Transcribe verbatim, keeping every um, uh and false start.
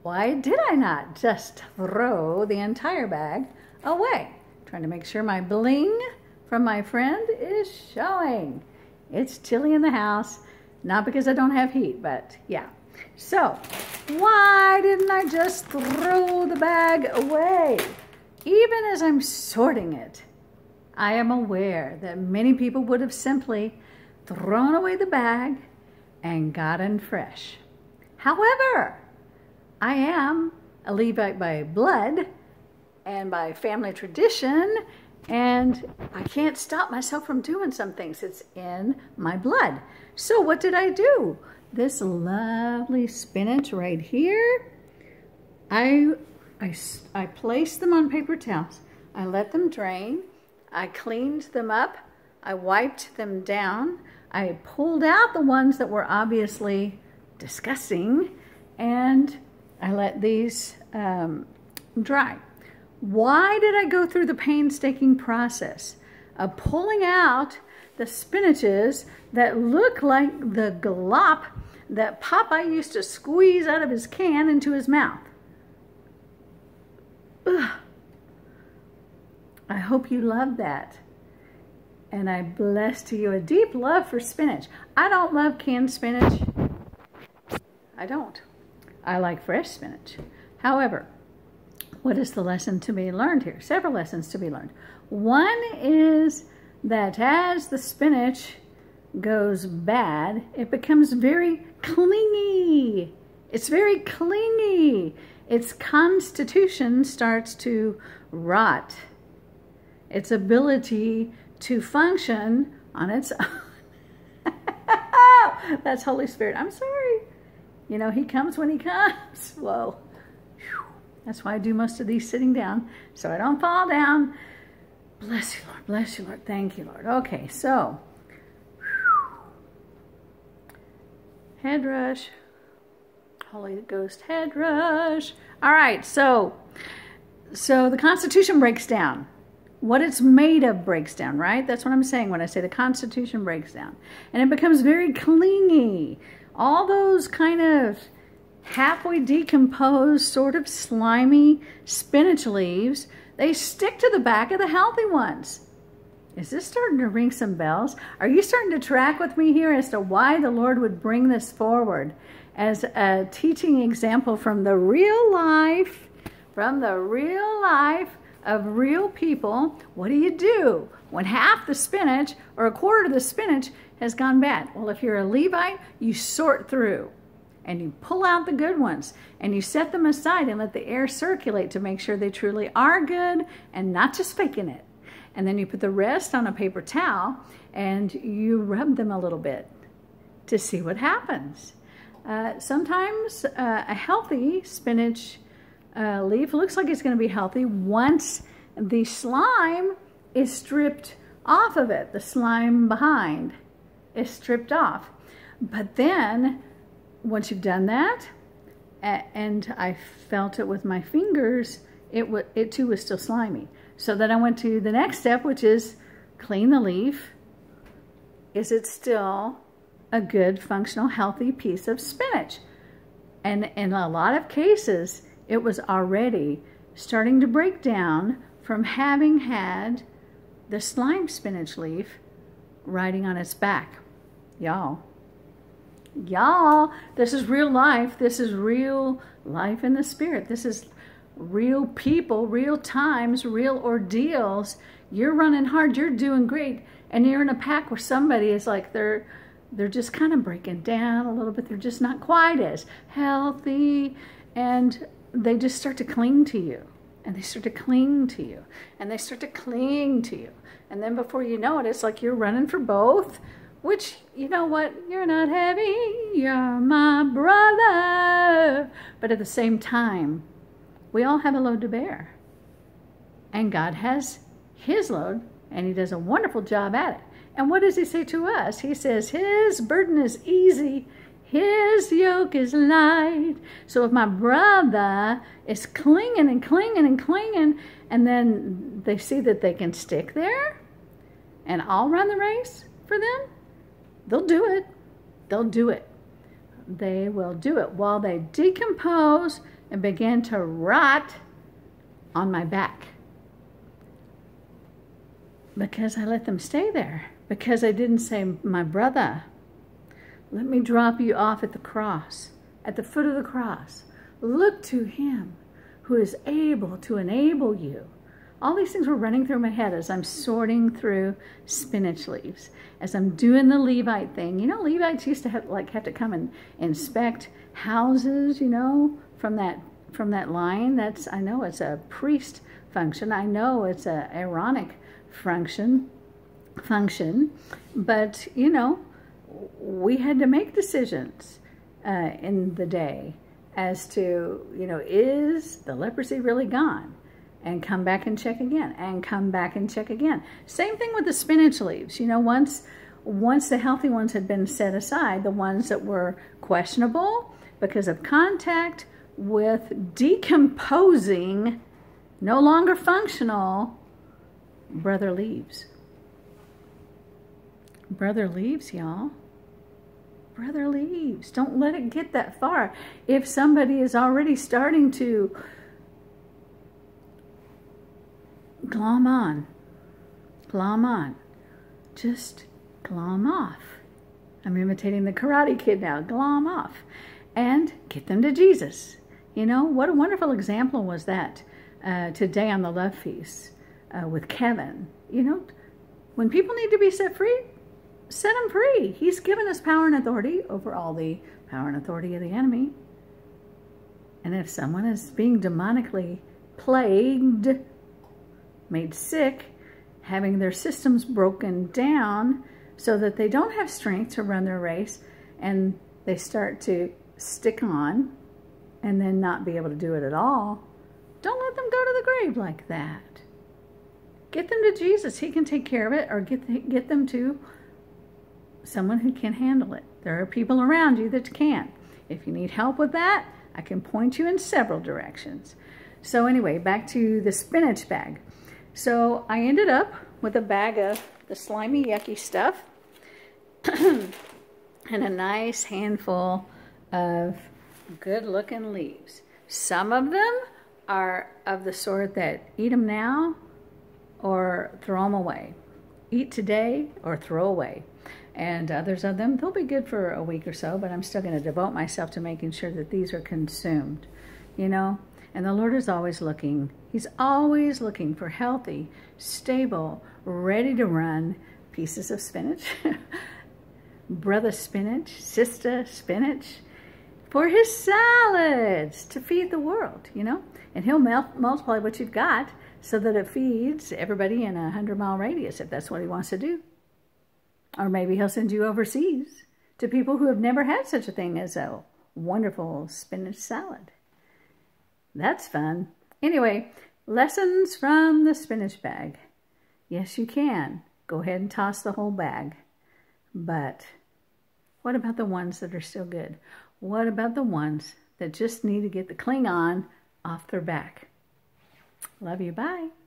why did I not just throw the entire bag away? Trying to make sure my bling from my friend is showing. It's chilly in the house, not because I don't have heat, but yeah. So, why didn't I just throw the bag away? Even as I'm sorting it, I am aware that many people would have simply thrown away the bag and gotten fresh. However, I am a Levite by blood and by family tradition, and I can't stop myself from doing some things. It's in my blood. So what did I do? This lovely spinach right here, I, I, I placed them on paper towels. I let them drain. I cleaned them up. I wiped them down. I pulled out the ones that were obviously disgusting, and I let these um, dry. Why did I go through the painstaking process of pulling out the spinaches that look like the glop that Popeye used to squeeze out of his can into his mouth? Ugh. I hope you love that. And I bless to you a deep love for spinach. I don't love canned spinach. I don't. I like fresh spinach. However, what is the lesson to be learned here? Several lessons to be learned. One is that as the spinach goes bad, it becomes very clingy. It's very clingy. Its constitution starts to rot. Its ability to function on its own. That's Holy Spirit. I'm sorry. You know, he comes when he comes. Whoa. Whew. That's why I do most of these sitting down, so I don't fall down. Bless you, Lord. Bless you, Lord. Thank you, Lord. Okay, so. Whew. Head rush. Holy Ghost head rush. All right, so, so the Constitution breaks down. What it's made of breaks down, right? That's what I'm saying when I say the Constitution breaks down. And it becomes very clingy. All those kind of halfway decomposed, sort of slimy spinach leaves, they stick to the back of the healthy ones. Is this starting to ring some bells? Are you starting to track with me here as to why the Lord would bring this forward as a teaching example from the real life, from the real life of real people? What do you do when half the spinach or a quarter of the spinach has gone bad? Well, if you're a Levite, you sort through and you pull out the good ones and you set them aside and let the air circulate to make sure they truly are good and not just faking it. And then you put the rest on a paper towel and you rub them a little bit to see what happens. Uh, sometimes uh, a healthy spinach Uh, leaf looks like it's going to be healthy once the slime is stripped off of it. The slime behind is stripped off. But then, once you've done that, and I felt it with my fingers, it, it too was still slimy. So then I went to the next step, which is clean the leaf. Is it still a good, functional, healthy piece of spinach? And in a lot of cases, it was already starting to break down from having had the slime spinach leaf riding on its back. Y'all, y'all, this is real life. This is real life in the spirit. This is real people, real times, real ordeals. You're running hard. You're doing great. And you're in a pack where somebody is like, they're, they're just kind of breaking down a little bit. They're just not quite as healthy. And they just start to cling to you, and they start to cling to you, and they start to cling to you. And then before you know it, it's like you're running for both, which, you know what, you're not heavy, you're my brother. But at the same time, we all have a load to bear. And God has his load, and he does a wonderful job at it. And what does he say to us? He says, his burden is easy, his yoke is light. So if my brother is clinging and clinging and clinging, and then they see that they can stick there, and I'll run the race for them, they'll do it. They'll do it. They will do it while they decompose and began to rot on my back. Because I let them stay there. Because I didn't say, my brother, let me drop you off at the cross, at the foot of the cross. Look to him who is able to enable you. All these things were running through my head as I'm sorting through spinach leaves, as I'm doing the Levite thing. You know, Levites used to have like have to come and inspect houses, you know, from that from that line. That's I know it's a priest function. I know it's a Aaronic function function, but you know, we had to make decisions uh, in the day as to, you know, is the leprosy really gone? And come back and check again, and come back and check again. Same thing with the spinach leaves. You know, once, once the healthy ones had been set aside, the ones that were questionable because of contact with decomposing, no longer functional, brother leaves. Brother leaves, y'all. Brother leaves. Don't let it get that far. If somebody is already starting to glom on, glom on, just glom off. I'm imitating the Karate Kid now, glom off, and get them to Jesus. You know, what a wonderful example was that uh, today on the Love Feast uh, with Kevin. You know, when people need to be set free, set them free. He's given us power and authority over all the power and authority of the enemy. And if someone is being demonically plagued, made sick, having their systems broken down so that they don't have strength to run their race, and they start to stick on and then not be able to do it at all, don't let them go to the grave like that. Get them to Jesus. He can take care of it, or get, the, get them to someone who can handle it. There are people around you that can. If you need help with that, I can point you in several directions. So anyway, back to the spinach bag. So I ended up with a bag of the slimy, yucky stuff and a nice handful of good-looking leaves. Some of them are of the sort that eat them now or throw them away. Eat today or throw away. And others of them, they'll be good for a week or so, but I'm still going to devote myself to making sure that these are consumed, you know? And the Lord is always looking. He's always looking for healthy, stable, ready to run pieces of spinach, brother spinach, sister spinach, for his salads to feed the world, you know? And he'll multiply what you've got so that it feeds everybody in a hundred mile radius if that's what he wants to do. Or maybe he'll send you overseas to people who have never had such a thing as a wonderful spinach salad. That's fun. Anyway, lessons from the spinach bag. Yes, you can. Go ahead and toss the whole bag. But what about the ones that are still good? What about the ones that just need to get the Klingon off their back? Love you. Bye.